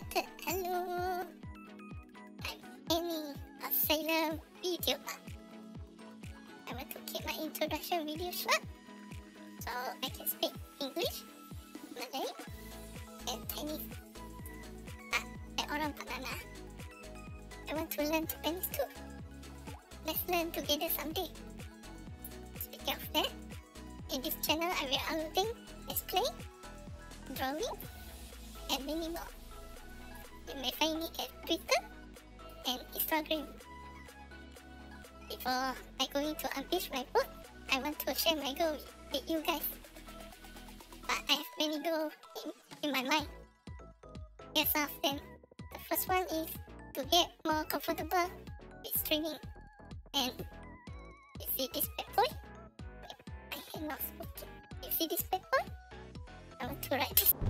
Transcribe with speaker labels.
Speaker 1: Hello, I'm Amy, a sailor vtuber. I want to keep my introduction video short, so I can speak English, Malay, and Chinese. Kayak orang Panana. I want to learn Japanese too. Let's learn together someday. Speaking of that, in this channel I will uploading let's play, drawing, and many more. You may find me at Twitter and Instagram. Before I go into unleash my book, I want to share my goals with you guys. But I have many goals in my mind. Yes, of them. The first one is to get more comfortable with streaming. And you see this bad boy? I am not smoking. You see this bad boy? I want to write this.